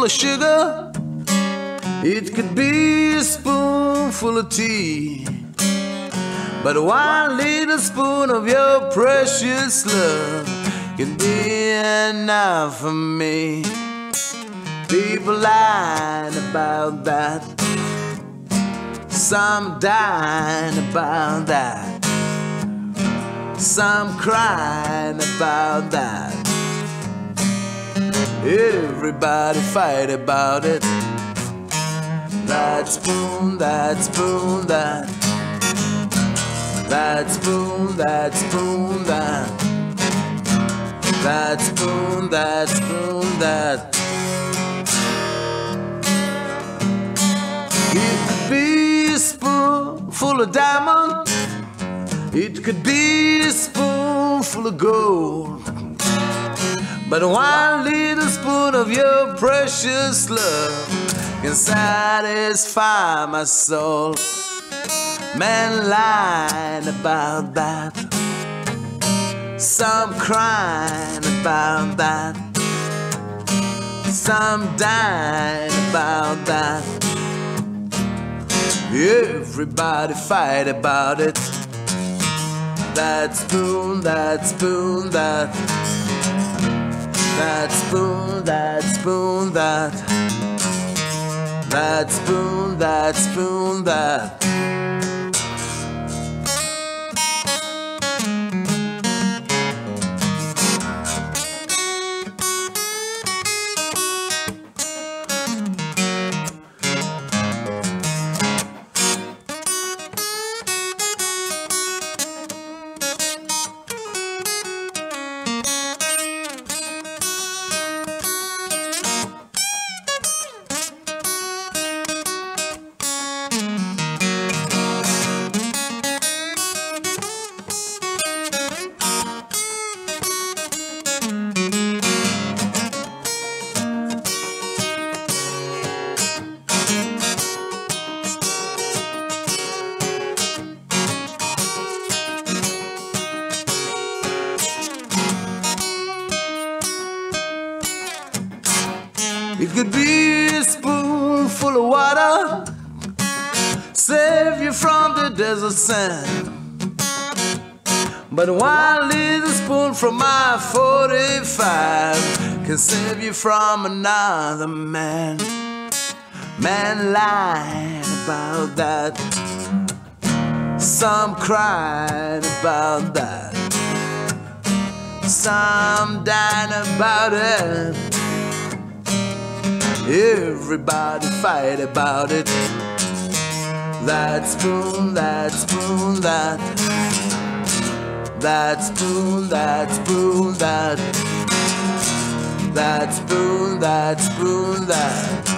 of sugar, it could be a spoonful of tea, but one little spoon of your precious love can be enough for me. People lying about that, some dying about that, some crying about that. Everybody fight about it. That spoon, that spoon, that spoon, that spoon, that spoon, that spoon, that. It could be a spoonful of diamond, it could be a spoonful of gold, but one little spoon of your precious love can satisfy my soul. Men lying about that, some crying about that, some dying about that. Everybody fight about it. That spoon, that spoon, that spoon, that spoon, that spoon, that spoon, that. It could be a spoonful of water, save you from the desert sand, but one little spoon from my 45 can save you from another man. Man lying about that, some crying about that, some dying about it. Everybody fight about it. That spoon, that spoon, that spoon, that spoon, that spoon, that spoon, that.